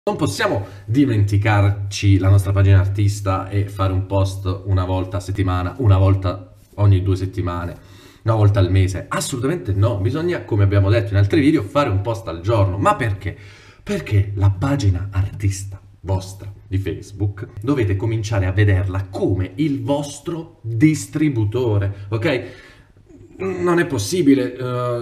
Non possiamo dimenticarci la nostra pagina artista e fare un post una volta a settimana, una volta ogni 2 settimane, una volta al mese. Assolutamente no, bisogna, come abbiamo detto in altri video, fare un post al giorno. Ma perché? Perché la pagina artista vostra di Facebook dovete cominciare a vederla come il vostro distributore, ok? Non è possibile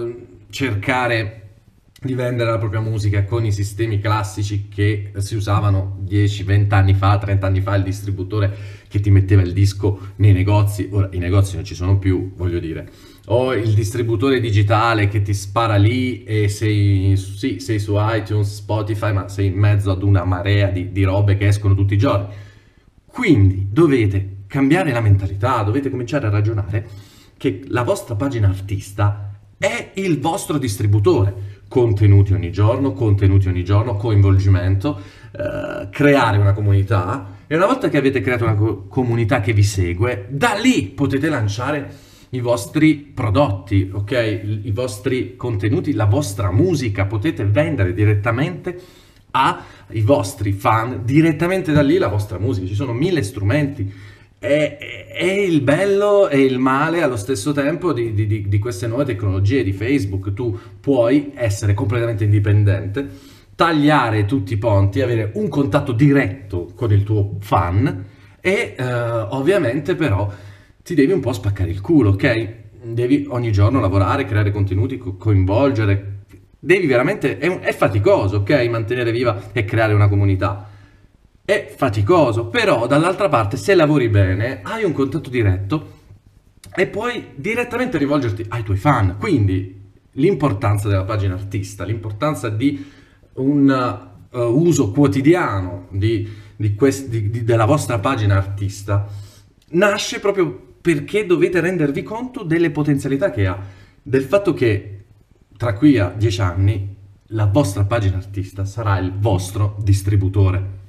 cercare di vendere la propria musica con i sistemi classici che si usavano 10, 20 anni fa, 30 anni fa, il distributore che ti metteva il disco nei negozi. Ora i negozi non ci sono più, voglio dire, o il distributore digitale che ti spara lì e sei su iTunes, Spotify, ma sei in mezzo ad una marea di robe che escono tutti i giorni. Quindi dovete cambiare la mentalità, dovete cominciare a ragionare che la vostra pagina artista è il vostro distributore. Contenuti ogni giorno, coinvolgimento, creare una comunità, e una volta che avete creato una comunità che vi segue, da lì potete lanciare i vostri prodotti, ok? I vostri contenuti, la vostra musica, potete vendere direttamente ai vostri fan, direttamente da lì la vostra musica. Ci sono 1000 strumenti. È il bello e il male allo stesso tempo di queste nuove tecnologie di Facebook. Tu puoi essere completamente indipendente, tagliare tutti i ponti, avere un contatto diretto con il tuo fan e ovviamente però ti devi un po' spaccare il culo, ok? Devi ogni giorno lavorare, creare contenuti, coinvolgere. Devi veramente... È faticoso, ok? Mantenere viva e creare una comunità. È faticoso, però dall'altra parte se lavori bene hai un contatto diretto e puoi direttamente rivolgerti ai tuoi fan. Quindi l'importanza della pagina artista, l'importanza di un uso quotidiano della vostra pagina artista nasce proprio perché dovete rendervi conto delle potenzialità che ha, del fatto che tra qui a 10 anni la vostra pagina artista sarà il vostro distributore.